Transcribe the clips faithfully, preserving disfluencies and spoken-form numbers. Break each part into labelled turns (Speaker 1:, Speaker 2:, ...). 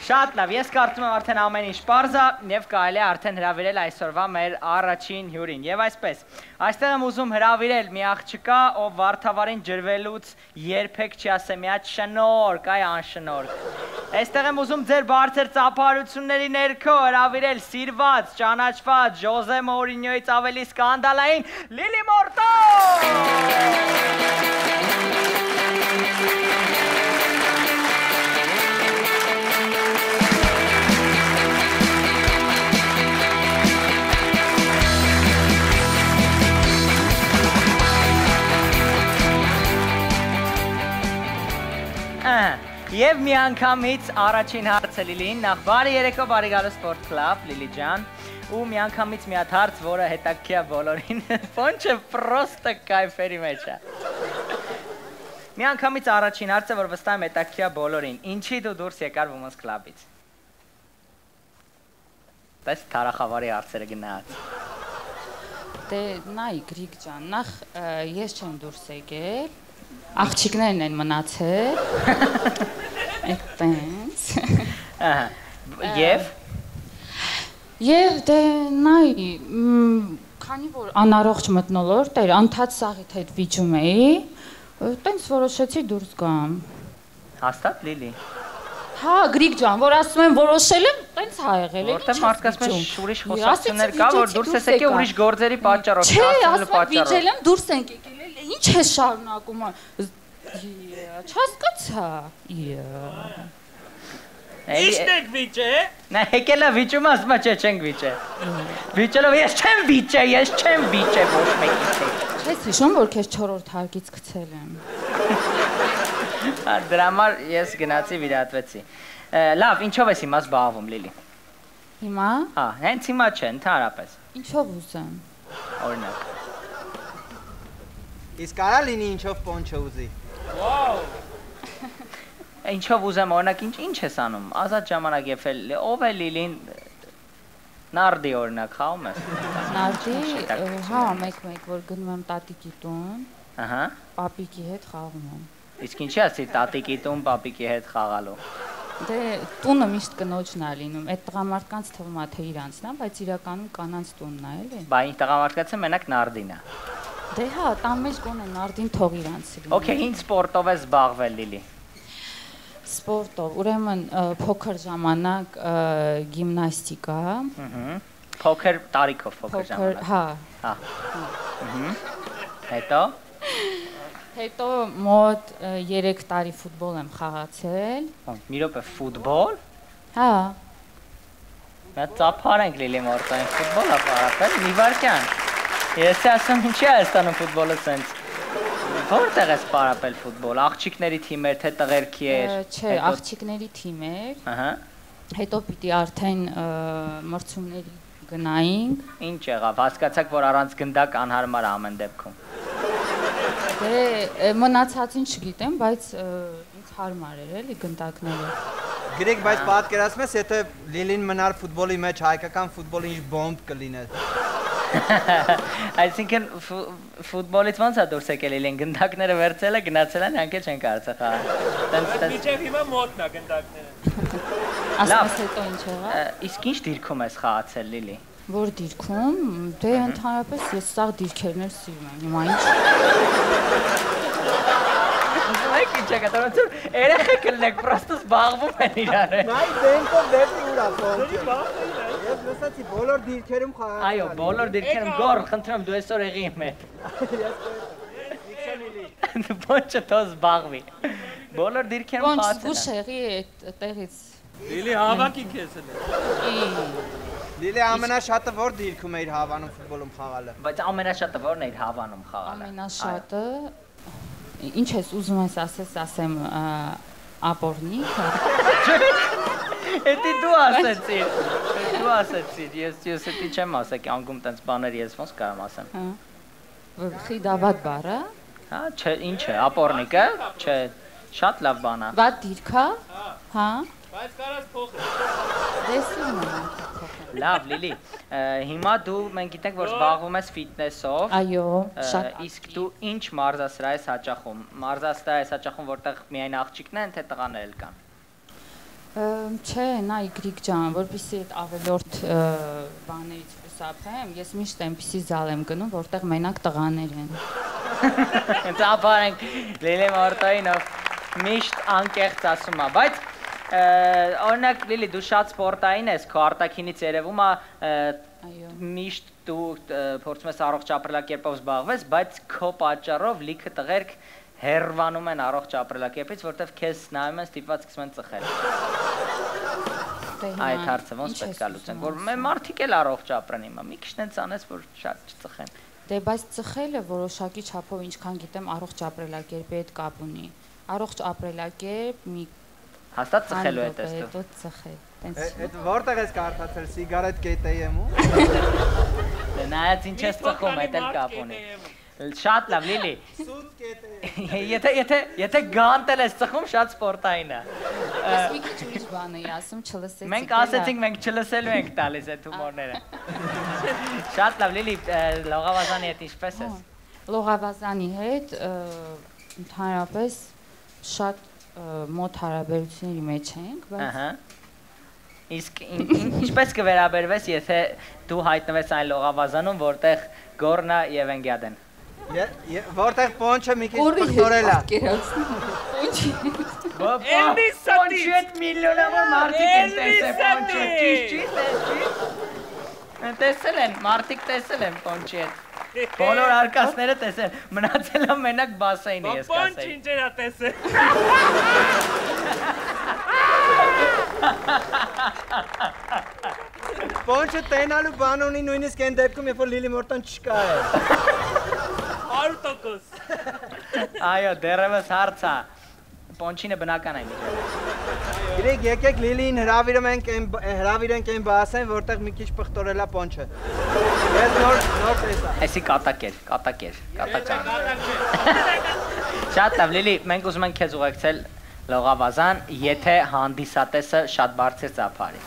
Speaker 1: Շատ լավ, ես կարծում եմ արդեն ամեն ինչ պարզ է եւ կարելի է արդեն հրավիրել այսօրվա մեր առաջին հյուրին։ Եվ այսպես, այստեղ եմ ուզում հրավիրել մի աղջկա, ով Վարդավառին ջրվելուց երբեք չի ասել մի հատ շնորհք, այ անշնորհք։ Այստեղ եմ ուզում ձեր բարձր ծափարությունների ներքո հրավիրել սիրված, ճանաչված Ժոզե Մորինյոից ավելի սկանդալային Լիլի Մորտո։ Եվ մի անգամից առաջին հարցը Լիլին, նախ բարի երեկո, բարի գալու Sport Club, Լիլի ջան, ու մի անգամից մի հատ հարց, որը հետաքրքիր է բոլորին, Պոնչը պրոստը կայֆերի մեջ է։ Մի անգամից առաջին հարցը, որ վստահ եմ հետաքրքիր է բոլորին, ինչի դու դուրս եկար Women's Club-ից։ Տես թարախավարի հարցերը գնաց։
Speaker 2: Դե նայ Գրիգ ջան, նախ ես չեմ դուրս եկել, աղջիկներն են մնացել։ Այդտենց։
Speaker 1: Եվ
Speaker 2: Եվ դե նայ, քանի որ անառողջ մթնոլորտ էր, անդադ սաղիթ հետ վիճում էի, տենց որոշեցի դուրս գամ։
Speaker 1: Հաստատ Լիլի։
Speaker 2: Հա, Գրիգ ջան, որ ասում եմ որոշել եմ, տենց ա եղել է։
Speaker 1: Որտե՞ղ մարդկաս մեջ ուրիշ խոսակցություններ կա, որ դուրս ես եկել ուրիշ գործերի պատճառով,
Speaker 2: չէ, ասում եմ վիճել եմ, դուրս ենք եկել, ինչ ես շարունակում։ Չհասկացա։
Speaker 3: Ի՞նչն եք վիճե։
Speaker 1: Նա եկել է վիճում, ասում է չէ, չենք վիճե։ Վիճելով ես չեմ վիճե, ես չեմ վիճե ոչ մեկից հետ։
Speaker 2: Չես հիշում, որ քեզ չորրորդ հարկից գցել եմ։
Speaker 1: Դրա համար ես գնացի վիրատվեցի։ Լավ, ինչով ես հիմա զբաղվում Լիլի։
Speaker 2: Հիմա։
Speaker 1: Հա, հենց հիմա չէ, ընդհանրապես։
Speaker 2: Ինչով ուզեմ։
Speaker 1: Օրինակ։
Speaker 4: Իսկ արա լինի ինչով Պոնչը ուզի։
Speaker 3: Վաու։
Speaker 1: Ինչով ուզեմ, օրինակ ինչ ինչ ես անում։ Ազատ ժամանակ եփել, ով է Լիլին նարդի օրինակ խաղում ես։
Speaker 2: Նարդի, հա, մեկ-մեկ որ գնում եմ տատիկի տուն։
Speaker 1: Ահա։
Speaker 2: Պապիկի հետ խաղում եմ։
Speaker 1: Իսկ ինչի՞ ասի տատիկի տուն, պապիկի հետ խաղալու։
Speaker 2: Դե տունը միշտ կնոջն է լինում։ Այդ տղամարդկանց թվում է թե իրանցն է, բայց իրականում կանանց տունն է, էլի։
Speaker 1: Բա ինչ տղամարդկացը մենակ նարդին է։
Speaker 2: Դե հա, տան մեջ գոնե նարդին թող իրանց լինի։
Speaker 1: Okay, ինչ սպորտով ես զբաղվել Լիլի։
Speaker 2: Սպորտով, ուրեմն փոքր ժամանակ գիմնաստիկա։
Speaker 1: Ահա։ Փոքր տարիքով փոքր ժամանակ։
Speaker 2: Հա։
Speaker 1: Հա։ Ահա։ Հետո
Speaker 2: Հետո մոտ երեք տարի ֆուտբոլ եմ խաղացել։
Speaker 1: Մի րոպե ֆուտբոլ։
Speaker 2: Հա։
Speaker 1: Նա ծափարենք Լիլի Մորտոյին ֆուտբոլ է խաղացել, մի վարքյան։ Ես ասում ինչի է ստանում ֆուտբոլը սենց։ Որտեղ ես պարապել ֆուտբոլ, աղջիկների թիմ էր, թե տղերքի էր։
Speaker 2: Չէ, աղջիկների թիմ էր։
Speaker 1: Ահա։
Speaker 2: Հետո պիտի արդեն մրցումների գնայինք։
Speaker 1: Ինչ եղավ, հասկացաք, որ առանց գնդակ անհարմար է ամեն դեպքում։
Speaker 2: Դե մնացածին չգիտեմ, բայց ինձ հարմար էր էլի գնդակները։
Speaker 4: Գրիգ, բայց պատկերացնում ես, եթե Լիլին մնար ֆուտբոլի մեջ, հայկական ֆուտբոլը ինչ բոմբ կլիներ։
Speaker 1: Այսինքն ֆուտբոլից ոնց է դուրս եկել Լիլին, գնդակները վերցել է, գնացել են, յանքել չեն կարծել խաղալ։
Speaker 3: Միջև հիմա մոտնա գնդակները։
Speaker 2: Ասես հետո ինչ եղավ։
Speaker 1: Իսկ ինչ դիրքում ես խաղացել Լիլի։
Speaker 2: Որ դիրքում, դե ընդհանրապես ես սաղ դիրքերներ սիրում եմ, հիմա ինչ։
Speaker 1: Այք ինչ է կատարություն, երեխեք ելնեք, պրոստը զբաղվում են իրար է։
Speaker 4: Նայ դենքով դեպի ուրա Պոնչը։ Ես լսացի բոլոր դիրքերում խաղացել։
Speaker 1: Այո, բոլոր դիրքերում գոր, խնդրեմ դու այսօր եղի իմ հետ։ Պոնչը թող զբաղվի։ Բոլոր դիրքերում խաղացել
Speaker 2: է։ Պոնչ, զգուշ եղի այդտեղից։
Speaker 3: Լիլի հավաքի քեզ էլ։
Speaker 4: Լիլի ամենաշատը որ դիրքում է իր հավանում ֆուտբոլում խաղալը։
Speaker 1: Բայց ամենաշատը որն է իր հավանում խաղալը։
Speaker 2: Ամենաշատը ինչ ես ուզում ես ասես, ասեմ ապորնիկը։
Speaker 1: Էդի դու ասեցիր։ Դու ասեցիր, ես ես էդի չեմ ասա, կյանքում տենց բաներ ես ոնց կարամ ասեմ։
Speaker 2: Հա։ Խիդավատ բառը։
Speaker 1: Հա, չէ, ինչ է, ապորնիկը, չէ, շատ լավ բան է։
Speaker 2: Վատ դիրքա։ Հա։
Speaker 3: Բայց կարաս փոխել։
Speaker 2: Դեսում եմ։
Speaker 1: Լավ, Լիլի, հիմա դու մենք գիտենք, որ զբաղվում ես ֆիթնեսով։
Speaker 2: Այո, շատ։
Speaker 1: Իսկ դու ինչ մարզասրահ ես հաճախում։ Մարզասրահ ես հաճախում, որտեղ միայն աղջիկներ են, թե տղաներ էլ կան։
Speaker 2: Չէ, նա Իգրիկ ջան, որպեսզի այդ ավելորդ բաներից խուսափեմ, ես միշտ այնպիսի զալ եմ գնում, որտեղ մենակ տղաներ են։
Speaker 1: Ծափարենք Լիլի Մորտոյին, ով միշտ անկեղծ ասում է, բայց օրինակ Լիլի, դու շատ սպորտային ես, քո արտաքինից երևում է միշտ դու փորձում ես առողջ ապրելակերպով զբաղվես, բայց քո պատճառով լիքը տղերք հեռվանում են առողջ ապրելակերպից, որտեղ քեզ նայում են ստիպված սկսում են ծխել։ Այդ հարցը ոնց պետք է լուծենք, որ մարդիկ էլ առողջ ապրեն հիմա, մի քիչ նենց անես, որ շատ չծխեն։
Speaker 2: Դե բայց ծխելը որոշակի չափով ինչքան գիտեմ առողջ ապրելակերպի հետ կապ ունի։ Առողջ ապրելակերպ մի
Speaker 1: հաստատ ծխելու է տեսնում։
Speaker 2: Հետո ծխել։
Speaker 4: Այդ որտեղ ես կարդացել սիգարետ կետեյեմ ու։
Speaker 1: Նայած ինչ ես ծխում, այդ էլ կապ ունի։ Շատ լավ, Լիլի։
Speaker 4: Սուտ կետեյ։
Speaker 1: Եթե եթե եթե գանտել ես ծխում, շատ սպորտային է։
Speaker 2: Ես մի քիչ ուրիշ բան էի ասում, չլսեցի։
Speaker 1: Մենք ասեցինք, մենք չլսելու ենք տալիս այդ հումորները։ Շատ լավ, Լիլի, Լողավազանի հետ ինչպես ես։
Speaker 2: Լողավազանի հետ ընդհանրապես շատ մոտ հարաբերությունների մեջ ենք, բայց
Speaker 1: Ահա։ Իսկ ինչպես կվերաբերվես, եթե դու հայտնվես այն լողավազանում, որտեղ Գորնա եւ Էնգյադեն։
Speaker 4: Որտեղ Պոնչը մի քիչ փորել է։
Speaker 1: Պոնչի հետ միլիոնավոր մարդիկ են տեսել Պոնչը, ճիշտ, ճիշտ։ Տեսել են, մարդիկ տեսել են Պոնչի հետ։ Բոլոր արկածները տեսել, մնացել է մենակ բասեյնը, ես կասեի։
Speaker 3: Պոնչ ինչ էր տեսել։
Speaker 4: Պոնչը տենալու բան ունի նույնիսկ այն դեպքում, երբ որ Լիլի Մորտոն չկա է։
Speaker 3: հարյուր տոկոս։
Speaker 1: Այո, դեռևս հարց է։ Պոնչինը բնական է միջև։
Speaker 4: Գիտեք, եկեք Լիլիին հրավիրենք հրավիրենք այն բասեն, որտեղ մի քիչ պղտորել է Պոնչը։ Ես նոր նոր տեսա։
Speaker 1: Էսի կատակեր, կատակեր, կատական։ Շատ լավ, Լիլի, մենք ուզում ենք քեզ ուղեկցել Լողավազան, եթե հանդիսատեսը շատ բարձր ծափարի։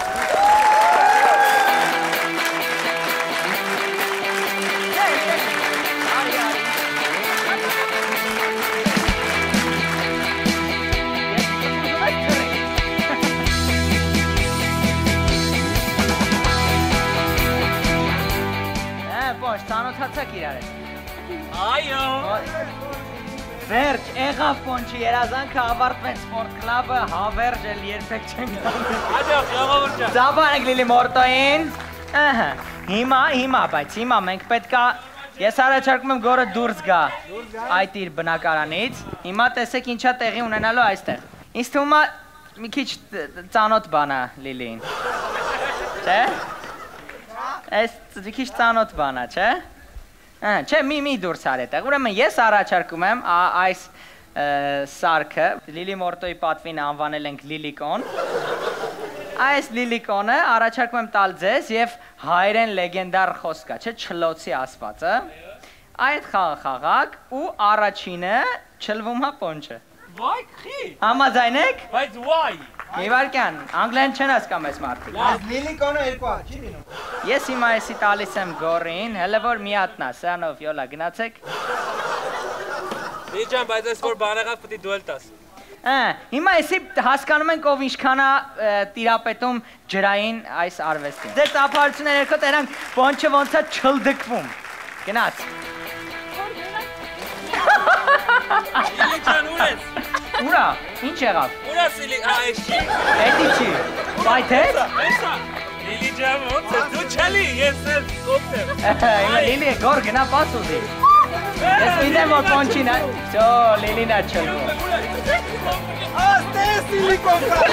Speaker 1: Ծանոթացաք իրար հետ։
Speaker 3: Այո։
Speaker 1: Վերջ, եղավ Պոնչի երազանքը, ավարտվեց սպորտ կլաբը, հավերժ էլ երբեք չենք գալու։
Speaker 3: Աջող, ժողովուրդ ջան։
Speaker 1: Ծափարենք Լիլի Մորտոյին։ Ահա, հիմա, հիմա, բայց հիմա մենք պետքա, ես առաջարկում եմ Գորը դուրս գա այդ իր բնակարանից, հիմա տեսեք ինչա տեղի ունենալու այստեղ։ Ինձ թվում է մի քիչ ծանոթ բան է Լիլիին։ Չէ՞։ Այս մի քիչ ծանոթ բան է, չէ՞։ Չէ, մի մի դուրս արի այդտեղ։ Ուրեմն ես առաջարկում եմ այս սարքը Լիլի Մորտոյի պատվին անվանել ենք Լիլիկոն։ Այս Լիլիկոնը առաջարկում եմ տալ ձեզ եւ հայերեն լեգենդար խոսք է, չէ՞, Չլոցի ասվածը։ Այդ խաղը խաղակ ու առաջինը չլվում է Պոնչը։
Speaker 3: Վայ, խի։
Speaker 1: Համաձայն եք։
Speaker 3: Բայց why։
Speaker 1: Մի վարքյան, անգլերեն չեն հասկանում այս մարդիկ։
Speaker 4: Այս Լիլիկոնը երկու հատ չի լինում։
Speaker 1: Ես հիմա էսի տալիս եմ Գորին, հələ որ մի հատնա, սրանով յոլա գնացեք։
Speaker 3: Լի ջան, բայց այս որ բան եղավ, պետք է դու էլ տաս։
Speaker 1: Ահա, հիմա էսի հասկանում ենք ով ինչքան է տիրապետում ջրային այս արվեստին։ Ձեր ծափարությունները երկու տերանք Պոնչը ոնց է չլդկվում։ Գնաց։
Speaker 3: Լի ջան, ուր ես։
Speaker 1: Ուրա, ինչ եղավ։
Speaker 3: Ուրա սիլի, այշի։
Speaker 1: Էդի չի։ Բայթ է։
Speaker 3: Էսա։ Լիլի ջան, ոնց է, դու չելի, ես էլ կոպտ եմ։
Speaker 1: Հիմա Լիլի գոր գնա պաս ուզի։ Ես գիտեմ որ Պոնչին է։ Всё, Լիլին է չլվում։
Speaker 4: Աստե Սիլիկոն կա։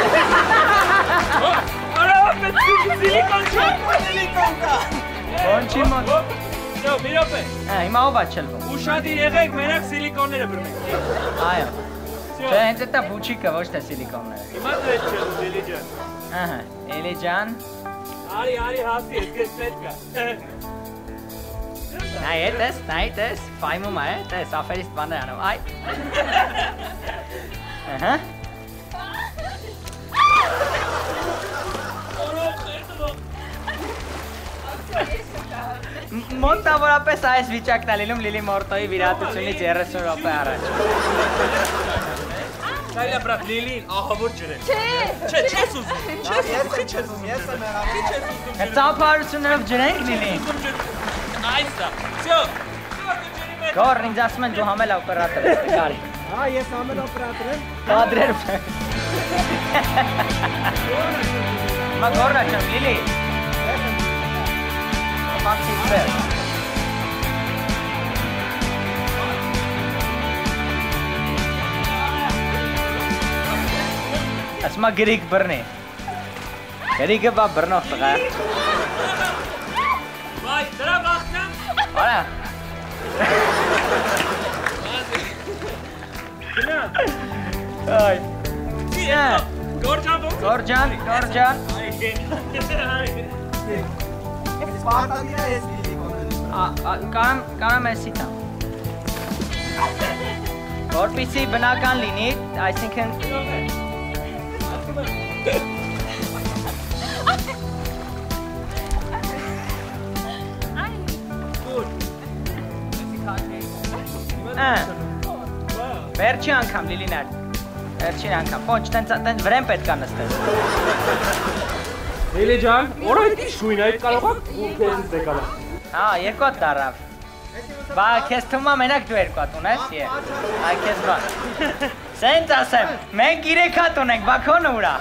Speaker 3: Արա, պետք է սիլիկոն չա։
Speaker 4: Սիլիկոն կա։
Speaker 1: Պոնչի մոտ։
Speaker 3: Всё, մի րոպե։
Speaker 1: Հիմա ով է չլվում։
Speaker 3: Ուշադիր եղեք, մենակ սիլիկոնները բռնեք։
Speaker 1: Այո։ Չէ, հենց դա բուչիկը, ոչ թե սիլիկոնները։
Speaker 3: Հիմա դու ես չել, Լիլի ջան։
Speaker 1: Ահա, Էլի ջան։
Speaker 3: Արի, արի, հասի, ես պետք է։
Speaker 1: Նայ, էտես, նայ, տես, ֆայմում է, տես, afերist բաներ անում, այ։ Ահա։ Մոտավորապես այս վիճակն է լինում Լիլի Մորտոյի վիրահատությունից երեսուն րոպե առաջ։
Speaker 3: Կարելի է բրատ Լիլին ահավոր ջրել։ Չէ։ Չէ, չես ուզում։ Չես ուզում, քիչ ես ուզում։
Speaker 4: Ես եմ հրավիրել։
Speaker 3: Քիչ ես ուզում։
Speaker 1: Ծափարություններով ջրենք Լիլին։
Speaker 3: Այստա։ Всё։
Speaker 1: Գոր ինձ ասում են դու համել օպերատոր ես, գարի։
Speaker 4: Հա, ես ամեն օպերատոր եմ։
Speaker 1: Կադրեր։ Մա գորնա չեմ Լիլի։ Մաքսիստեր։ Ասմա գրիկ բռնի։ Գրիկը բա բռնող տղա։
Speaker 3: Վայ, դրա բախտն։
Speaker 1: Արա։
Speaker 3: Գնա։
Speaker 1: Այ։
Speaker 3: Գնա։ Գորջան ո՞նց։
Speaker 1: Գորջան, Գորջան։
Speaker 4: Սպարտակիա ես լիլի կոնել։
Speaker 1: Կարամ, կարամ էսի տամ։ Որպեսզի բնական լինի, այսինքն Վերջի անգամ Լիլիներ, վերջին անգամ, ոչ, տենց վրեն պետք է նստես։
Speaker 3: Լիլի ջան, որ այդ ինչ շույն է, այդ կարող է ու քեզ է կարող։
Speaker 1: Հա, երկու հատ դարավ։ Բա քեզ թվում է մենակ դու երկու հատ ունես, է։ Այ քեզ բա։ Սենց ասեմ, մենք երեք հատ ունենք, բա քոնը ուրա։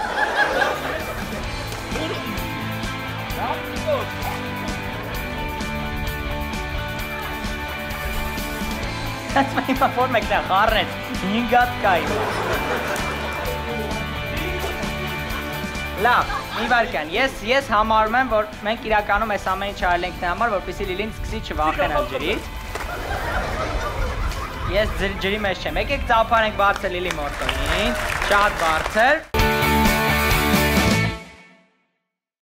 Speaker 1: That's my inform meg na garnet. Hingat kai. Լավ, մի վարքան, ես ես համարում եմ, որ մենք իրականում այս ամեն ինչ արել ենք նա համար, որպեսզի Լիլին սկսի չվախենալ ջրից։ Ես ջրի մեջ չեմ, եկեք ծափարենք բարձր Լիլի մորտոնին, շատ բարձր։